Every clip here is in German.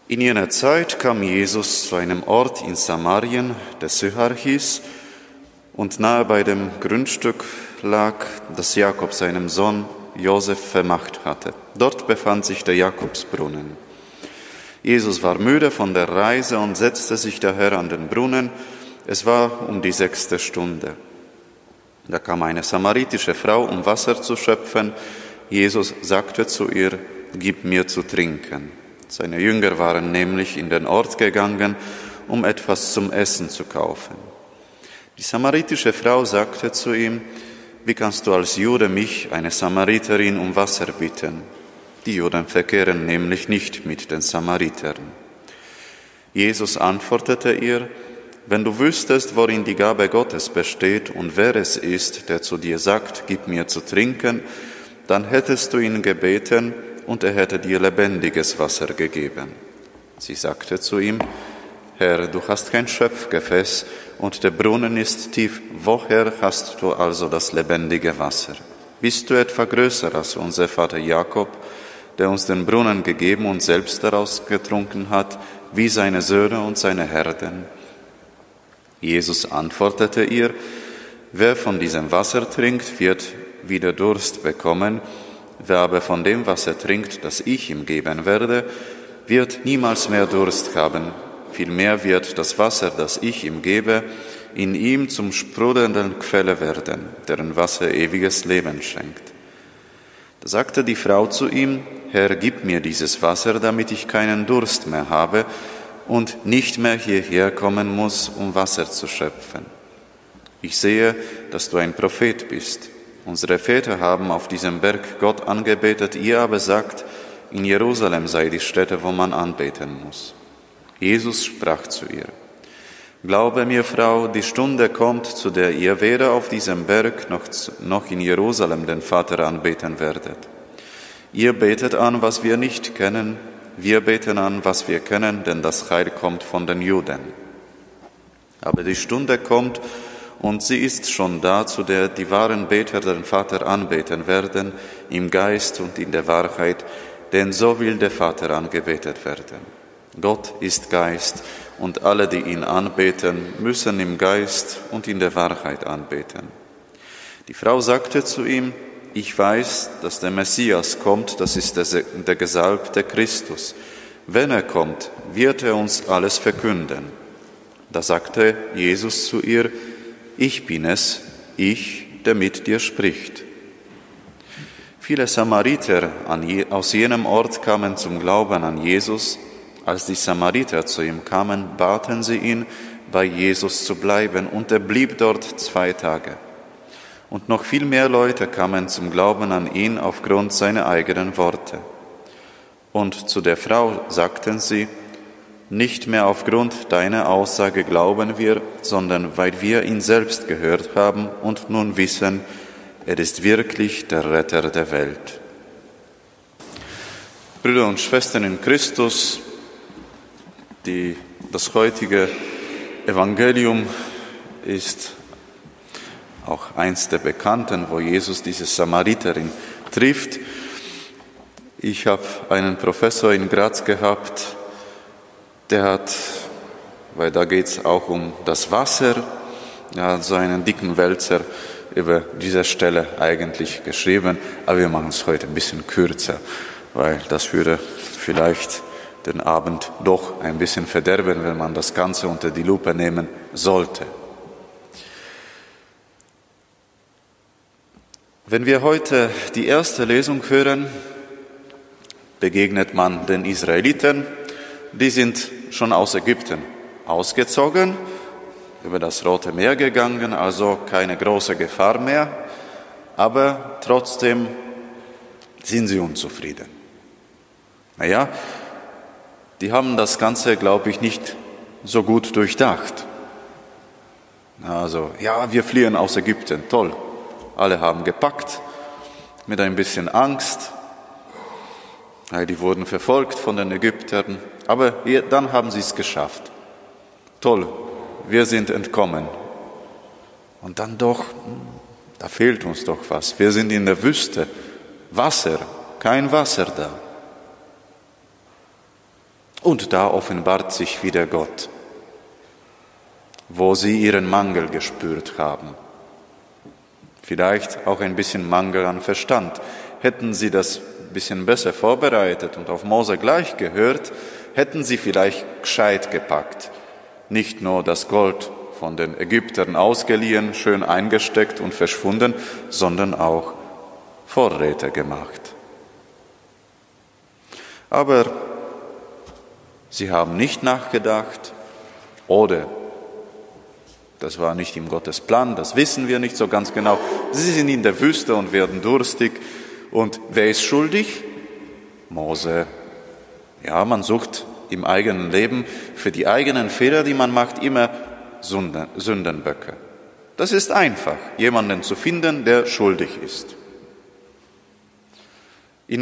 In jener Zeit kam Jesus zu einem Ort in Samarien, der Sychar hieß, und nahe bei dem Grundstück lag, das Jakob seinem Sohn Josef vermacht hatte. Dort befand sich der Jakobsbrunnen. Jesus war müde von der Reise und setzte sich daher an den Brunnen. Es war um die 6. Stunde. Da kam eine samaritische Frau, um Wasser zu schöpfen. Jesus sagte zu ihr: Gib mir zu trinken. Seine Jünger waren nämlich in den Ort gegangen, um etwas zum Essen zu kaufen. Die samaritische Frau sagte zu ihm: Wie kannst du als Jude mich, eine Samariterin, um Wasser bitten? Die Juden verkehren nämlich nicht mit den Samaritern. Jesus antwortete ihr: Wenn du wüsstest, worin die Gabe Gottes besteht und wer es ist, der zu dir sagt, gib mir zu trinken, dann hättest du ihn gebeten und er hätte dir lebendiges Wasser gegeben. Sie sagte zu ihm: Herr, du hast kein Schöpfgefäß und der Brunnen ist tief. Woher hast du also das lebendige Wasser? Bist du etwa größer als unser Vater Jakob, der uns den Brunnen gegeben und selbst daraus getrunken hat, wie seine Söhne und seine Herden? Jesus antwortete ihr: Wer von diesem Wasser trinkt, wird wieder Durst bekommen. Wer aber von dem Wasser trinkt, das ich ihm geben werde, wird niemals mehr Durst haben. Vielmehr wird das Wasser, das ich ihm gebe, in ihm zum sprudelnden Quelle werden, deren Wasser ewiges Leben schenkt. Da sagte die Frau zu ihm: Herr, gib mir dieses Wasser, damit ich keinen Durst mehr habe und nicht mehr hierher kommen muss, um Wasser zu schöpfen. Ich sehe, dass du ein Prophet bist. Unsere Väter haben auf diesem Berg Gott angebetet, ihr aber sagt, in Jerusalem sei die Stätte, wo man anbeten muss. Jesus sprach zu ihr: Glaube mir, Frau, die Stunde kommt, zu der ihr weder auf diesem Berg noch in Jerusalem den Vater anbeten werdet. Ihr betet an, was wir nicht kennen, wir beten an, was wir kennen, denn das Heil kommt von den Juden. Aber die Stunde kommt, und sie ist schon da, zu der die wahren Beter den Vater anbeten werden, im Geist und in der Wahrheit, denn so will der Vater angebetet werden. Gott ist Geist, und alle, die ihn anbeten, müssen im Geist und in der Wahrheit anbeten. Die Frau sagte zu ihm: Ich weiß, dass der Messias kommt, das ist der gesalbte Christus. Wenn er kommt, wird er uns alles verkünden. Da sagte Jesus zu ihr: Ich bin es, ich, der mit dir spricht. Viele Samariter aus jenem Ort kamen zum Glauben an Jesus. Als die Samariter zu ihm kamen, baten sie ihn, bei Jesus zu bleiben, und er blieb dort 2 Tage. Und noch viel mehr Leute kamen zum Glauben an ihn aufgrund seiner eigenen Worte. Und zu der Frau sagten sie: Nicht mehr aufgrund deiner Aussage glauben wir, sondern weil wir ihn selbst gehört haben und nun wissen, er ist wirklich der Retter der Welt. Brüder und Schwestern in Christus, das heutige Evangelium ist auch eins der Bekannten, wo Jesus diese Samariterin trifft. Ich habe einen Professor in Graz gehabt, der hat, weil da geht es auch um das Wasser, er hat so einen dicken Wälzer über diese Stelle eigentlich geschrieben, aber wir machen es heute ein bisschen kürzer, weil das würde vielleicht den Abend doch ein bisschen verderben, wenn man das Ganze unter die Lupe nehmen sollte. Wenn wir heute die erste Lesung hören, begegnet man den Israeliten. Die sind schon aus Ägypten ausgezogen, über das Rote Meer gegangen, also keine große Gefahr mehr, aber trotzdem sind sie unzufrieden. Naja, die haben das Ganze, glaube ich, nicht so gut durchdacht. Also, ja, wir fliehen aus Ägypten, toll. Alle haben gepackt, mit ein bisschen Angst. Die wurden verfolgt von den Ägyptern, aber dann haben sie es geschafft. Toll, wir sind entkommen. Und dann doch, da fehlt uns doch was. Wir sind in der Wüste, Wasser, kein Wasser da. Und da offenbart sich wieder Gott, wo sie ihren Mangel gespürt haben. Vielleicht auch ein bisschen Mangel an Verstand. Hätten sie das ein bisschen besser vorbereitet und auf Mose gleich gehört, hätten sie vielleicht gescheit gepackt. Nicht nur das Gold von den Ägyptern ausgeliehen, schön eingesteckt und verschwunden, sondern auch Vorräte gemacht. Aber sie haben nicht nachgedacht oder das war nicht im Gottes Plan, das wissen wir nicht so ganz genau. Sie sind in der Wüste und werden durstig. Und wer ist schuldig? Mose. Ja, man sucht im eigenen Leben für die eigenen Fehler, die man macht, immer Sündenböcke. Das ist einfach, jemanden zu finden, der schuldig ist. In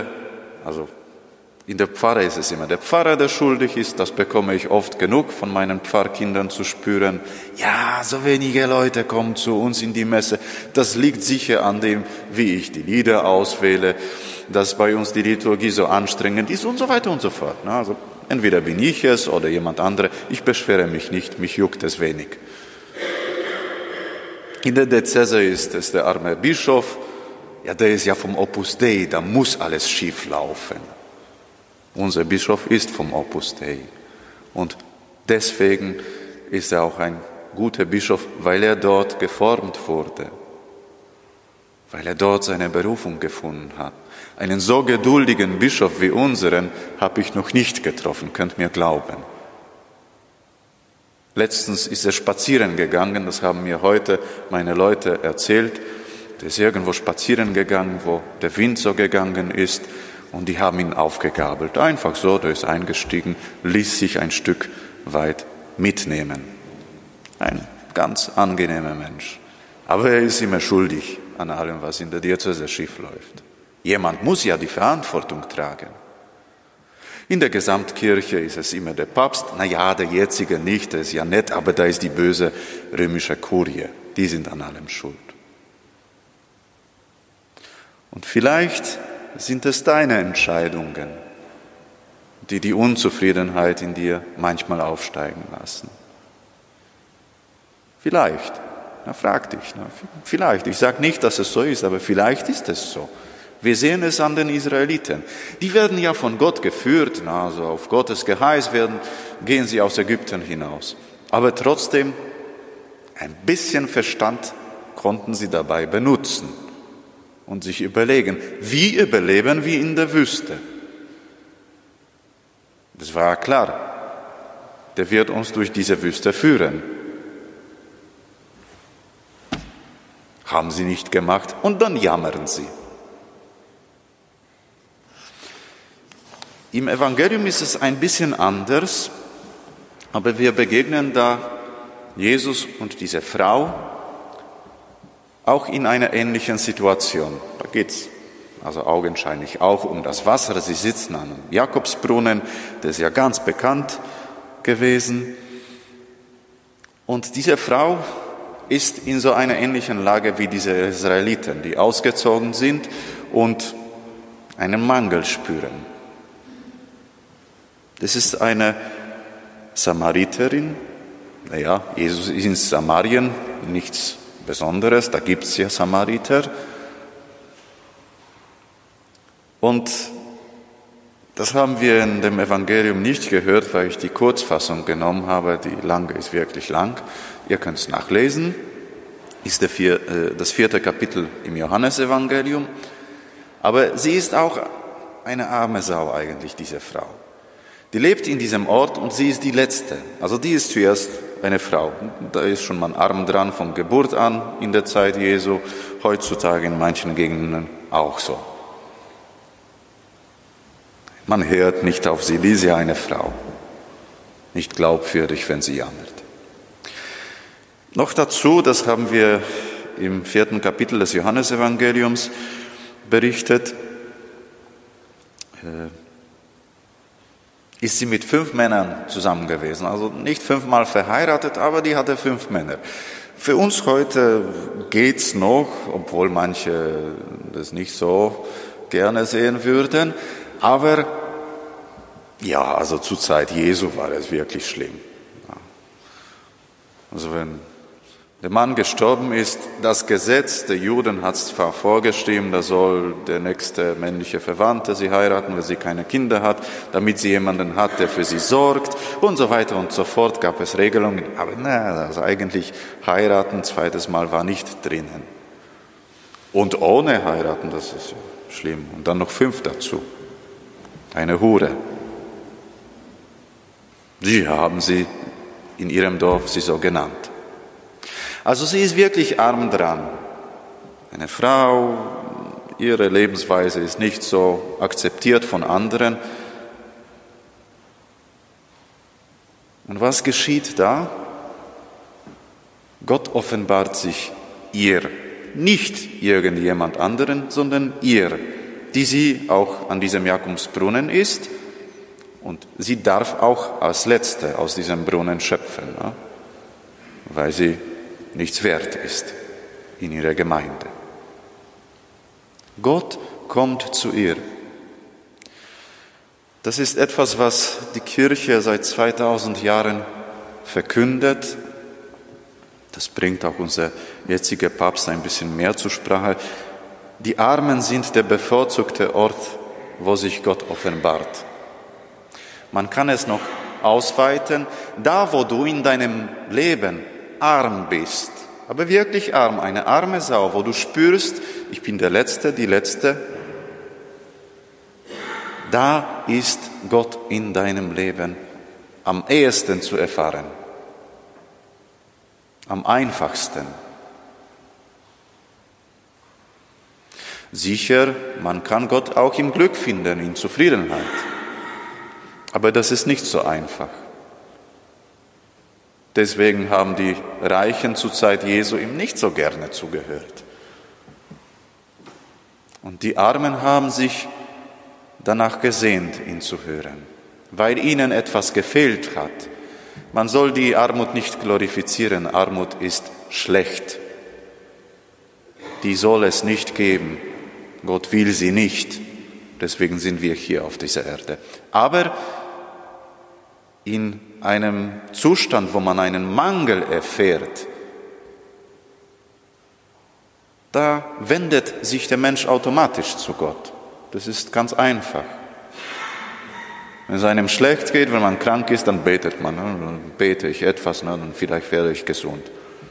der Pfarre ist es immer der Pfarrer, der schuldig ist. Das bekomme ich oft genug von meinen Pfarrkindern zu spüren. Ja, so wenige Leute kommen zu uns in die Messe. Das liegt sicher an dem, wie ich die Lieder auswähle, dass bei uns die Liturgie so anstrengend ist und so weiter und so fort. Also entweder bin ich es oder jemand andere. Ich beschwere mich nicht, mich juckt es wenig. In der Diözese ist es der arme Bischof. Ja, der ist ja vom Opus Dei, da muss alles schief laufen. Unser Bischof ist vom Opus Dei und deswegen ist er auch ein guter Bischof, weil er dort geformt wurde, weil er dort seine Berufung gefunden hat. Einen so geduldigen Bischof wie unseren habe ich noch nicht getroffen, könnt mir glauben. Letztens ist er spazieren gegangen, das haben mir heute meine Leute erzählt. Der ist irgendwo spazieren gegangen, wo der Wind so gegangen ist. Und die haben ihn aufgegabelt. Einfach so, der ist eingestiegen, ließ sich ein Stück weit mitnehmen. Ein ganz angenehmer Mensch. Aber er ist immer schuldig an allem, was in der Diözese schief läuft. Jemand muss ja die Verantwortung tragen. In der Gesamtkirche ist es immer der Papst. Naja, der jetzige nicht, der ist ja nett, aber da ist die böse römische Kurie. Die sind an allem schuld. Und vielleicht sind es deine Entscheidungen, die die Unzufriedenheit in dir manchmal aufsteigen lassen. Vielleicht, frag dich, vielleicht. Ich sage nicht, dass es so ist, aber vielleicht ist es so. Wir sehen es an den Israeliten. Die werden ja von Gott geführt, also auf Gottes Geheiß gehen sie aus Ägypten hinaus. Aber trotzdem, ein bisschen Verstand konnten sie dabei benutzen. Und sich überlegen, wie überleben wir in der Wüste? Das war klar, der wird uns durch diese Wüste führen. Haben sie nicht gemacht und dann jammern sie. Im Evangelium ist es ein bisschen anders, aber wir begegnen da Jesus und diese Frau auch in einer ähnlichen Situation. Da geht es also augenscheinlich auch um das Wasser. Sie sitzen an einem Jakobsbrunnen, der ist ja ganz bekannt gewesen. Und diese Frau ist in so einer ähnlichen Lage wie diese Israeliten, die ausgezogen sind und einen Mangel spüren. Das ist eine Samariterin. Naja, Jesus ist in Samarien, nichts Besonderes, da gibt es ja Samariter. Und das haben wir in dem Evangelium nicht gehört, weil ich die Kurzfassung genommen habe. Die lange ist wirklich lang. Ihr könnt es nachlesen. Ist das 4. Kapitel im Johannesevangelium. Aber sie ist auch eine arme Sau eigentlich, diese Frau. Die lebt in diesem Ort und sie ist die Letzte. Also die ist zuerst eine Frau. Da ist schon man arm dran von Geburt an in der Zeit Jesu. Heutzutage in manchen Gegenden auch so. Man hört nicht auf sie, die ist ja eine Frau. Nicht glaubwürdig, wenn sie jammert. Noch dazu, das haben wir im 4. Kapitel des Johannesevangeliums berichtet, ist sie mit 5 Männern zusammen gewesen. Also nicht 5-mal verheiratet, aber die hatte 5 Männer. Für uns heute geht's noch, obwohl manche das nicht so gerne sehen würden. Aber Ja, also zur Zeit Jesu war es wirklich schlimm. Ja. Also wenn der Mann gestorben ist, das Gesetz der Juden hat es zwar vorgeschrieben, da soll der nächste männliche Verwandte sie heiraten, wenn sie keine Kinder hat, damit sie jemanden hat, der für sie sorgt und so weiter und so fort, gab es Regelungen. Aber also eigentlich heiraten, zweites Mal war nicht drinnen. Und ohne heiraten, das ist schlimm. Und dann noch 5 dazu. Eine Hure. Sie haben sie in ihrem Dorf sie so genannt. Also sie ist wirklich arm dran. Eine Frau, ihre Lebensweise ist nicht so akzeptiert von anderen. Und was geschieht da? Gott offenbart sich ihr, nicht irgendjemand anderen, sondern ihr, die sie auch an diesem Jakobsbrunnen ist. Und sie darf auch als Letzte aus diesem Brunnen schöpfen, ja? Weil sie nichts wert ist in ihrer Gemeinde. Gott kommt zu ihr. Das ist etwas, was die Kirche seit 2000 Jahren verkündet. Das bringt auch unser jetziger Papst ein bisschen mehr zur Sprache. Die Armen sind der bevorzugte Ort, wo sich Gott offenbart. Man kann es noch ausweiten, da wo du in deinem Leben arm bist, aber wirklich arm, eine arme Sau, wo du spürst, ich bin der Letzte, die Letzte, da ist Gott in deinem Leben am ehesten zu erfahren, am einfachsten. Sicher, man kann Gott auch im Glück finden, in Zufriedenheit, aber das ist nicht so einfach. Deswegen haben die Reichen zur Zeit Jesu ihm nicht so gerne zugehört. Und die Armen haben sich danach gesehnt, ihn zu hören, weil ihnen etwas gefehlt hat. Man soll die Armut nicht glorifizieren. Armut ist schlecht. Die soll es nicht geben. Gott will sie nicht. Deswegen sind wir hier auf dieser Erde. Aber in einem Zustand, wo man einen Mangel erfährt, da wendet sich der Mensch automatisch zu Gott. Das ist ganz einfach. Wenn es einem schlecht geht, wenn man krank ist, dann betet man. Dann bete ich etwas, dann vielleicht werde ich gesund.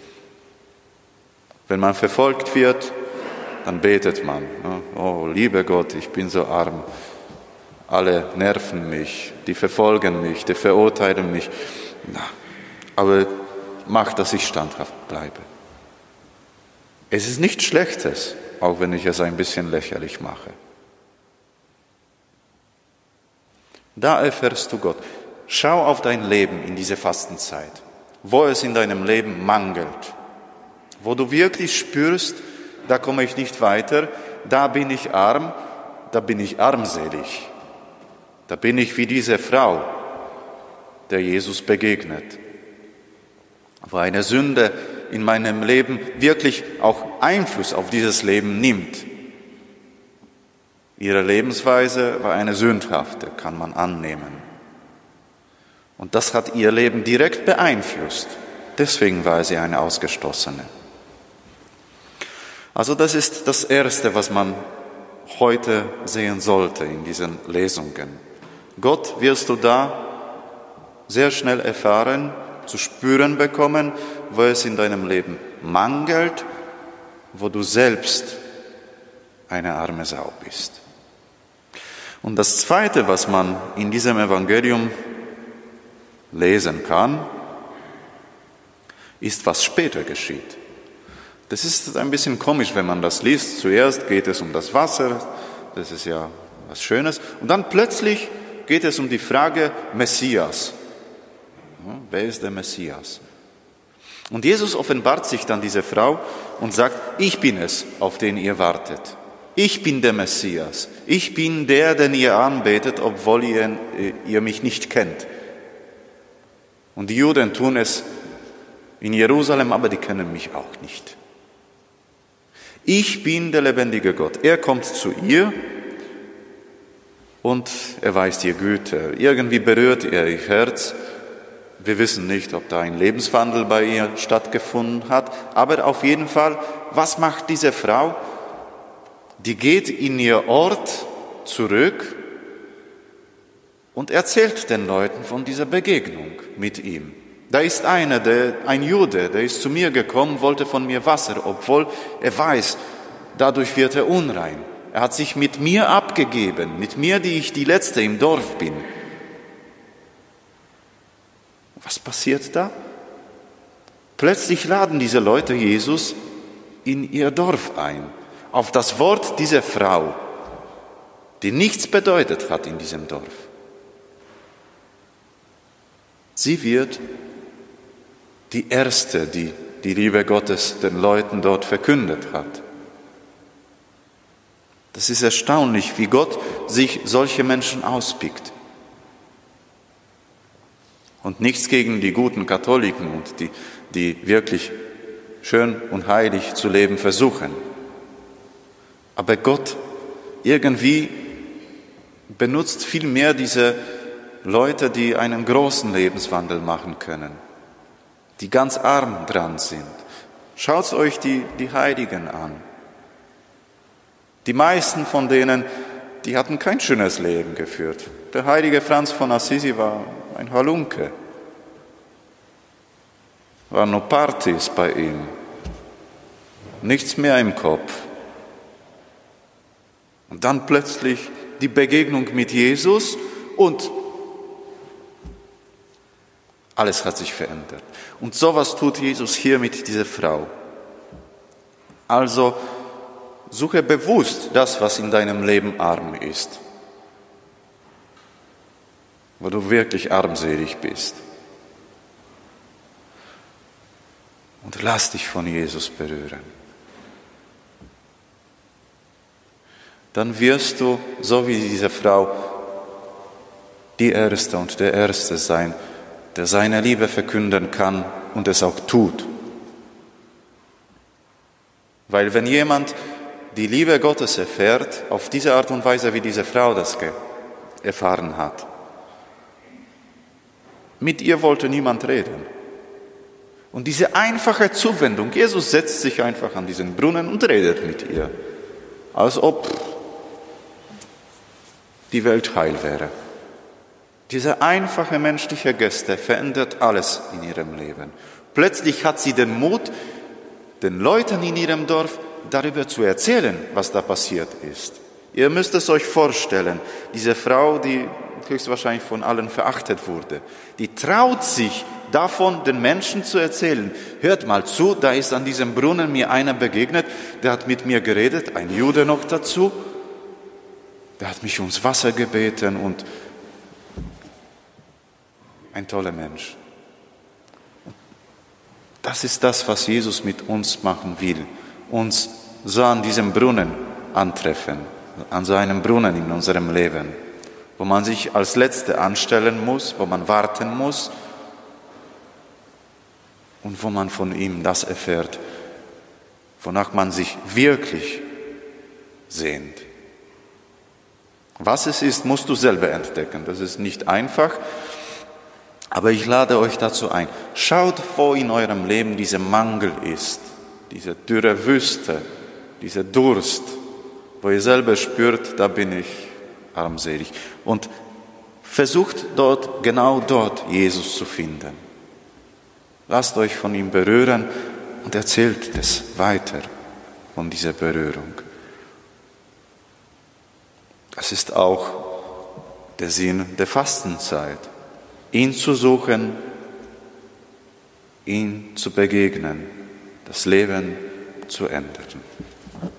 Wenn man verfolgt wird, dann betet man. Oh, lieber Gott, ich bin so arm. Alle nerven mich, die verfolgen mich, die verurteilen mich. Aber mach, dass ich standhaft bleibe. Es ist nichts Schlechtes, auch wenn ich es ein bisschen lächerlich mache. Da erfährst du Gott. Schau auf dein Leben in diese Fastenzeit, wo es in deinem Leben mangelt, wo du wirklich spürst, da komme ich nicht weiter, da bin ich arm, da bin ich armselig. Da bin ich wie diese Frau, der Jesus begegnet, wo eine Sünde in meinem Leben wirklich auch Einfluss auf dieses Leben nimmt. Ihre Lebensweise war eine sündhafte, kann man annehmen. Und das hat ihr Leben direkt beeinflusst. Deswegen war sie eine Ausgestoßene. Also das ist das Erste, was man heute sehen sollte in diesen Lesungen. Gott wirst du da sehr schnell erfahren, zu spüren bekommen, wo es in deinem Leben mangelt, wo du selbst eine arme Sau bist. Und das Zweite, was man in diesem Evangelium lesen kann, ist, was später geschieht. Das ist ein bisschen komisch, wenn man das liest. Zuerst geht es um das Wasser, das ist ja was Schönes, und dann plötzlich geht es um die Frage Messias. Wer ist der Messias? Und Jesus offenbart sich dann dieser Frau und sagt, ich bin es, auf den ihr wartet. Ich bin der Messias. Ich bin der, den ihr anbetet, obwohl ihr mich nicht kennt. Und die Juden tun es in Jerusalem, aber die kennen mich auch nicht. Ich bin der lebendige Gott. Er kommt zu ihr und erweist ihr Güte. Irgendwie berührt er ihr Herz. Wir wissen nicht, ob da ein Lebenswandel bei ihr stattgefunden hat, aber auf jeden Fall, was macht diese Frau? Die geht in ihr Ort zurück und erzählt den Leuten von dieser Begegnung mit ihm. Da ist ein Jude, der ist zu mir gekommen, wollte von mir Wasser, obwohl er weiß, dadurch wird er unrein. Er hat sich mit mir abgegeben, mit mir, die ich die Letzte im Dorf bin. Was passiert da? Plötzlich laden diese Leute Jesus in ihr Dorf ein, auf das Wort dieser Frau, die nichts bedeutet hat in diesem Dorf. Sie wird die Erste, die die Liebe Gottes den Leuten dort verkündet hat. Das ist erstaunlich, wie Gott sich solche Menschen auspickt. Und nichts gegen die guten Katholiken und die wirklich schön und heilig zu leben versuchen. Aber Gott irgendwie benutzt viel mehr diese Leute, die einen großen Lebenswandel machen können, die ganz arm dran sind. Schaut euch die Heiligen an. Die meisten von denen, die hatten kein schönes Leben geführt. Der heilige Franz von Assisi war ein Halunke. Waren nur Partys bei ihm. Nichts mehr im Kopf. Und dann plötzlich die Begegnung mit Jesus und alles hat sich verändert. Und sowas tut Jesus hier mit dieser Frau. Also suche bewusst das, was in deinem Leben arm ist, wo du wirklich armselig bist. Und lass dich von Jesus berühren. Dann wirst du, so wie diese Frau, die Erste und der Erste sein, der seine Liebe verkünden kann und es auch tut. Weil wenn jemand die Liebe Gottes erfährt, auf diese Art und Weise, wie diese Frau das erfahren hat, mit ihr wollte niemand reden. Und diese einfache Zuwendung, Jesus setzt sich einfach an diesen Brunnen und redet mit ihr, als ob die Welt heil wäre. Diese einfache menschliche Geste verändert alles in ihrem Leben. Plötzlich hat sie den Mut, den Leuten in ihrem Dorf darüber zu erzählen, was da passiert ist. Ihr müsst es euch vorstellen, diese Frau, die höchstwahrscheinlich von allen verachtet wurde, die traut sich davon, den Menschen zu erzählen. Hört mal zu, da ist an diesem Brunnen mir einer begegnet, der hat mit mir geredet, ein Jude noch dazu, der hat mich ums Wasser gebeten und ein toller Mensch. Das ist das, was Jesus mit uns machen will. Uns so an diesem Brunnen antreffen, an so einem Brunnen in unserem Leben, wo man sich als Letzte anstellen muss, wo man warten muss und wo man von ihm das erfährt, wonach man sich wirklich sehnt. Was es ist, musst du selber entdecken. Das ist nicht einfach, aber ich lade euch dazu ein. Schaut, wo in eurem Leben dieser Mangel ist, diese dürre Wüste, dieser Durst, wo ihr selber spürt, da bin ich armselig. Und versucht genau dort Jesus zu finden. Lasst euch von ihm berühren und erzählt es weiter von dieser Berührung. Das ist auch der Sinn der Fastenzeit. Ihn zu suchen, ihm zu begegnen, das Leben zu ändern.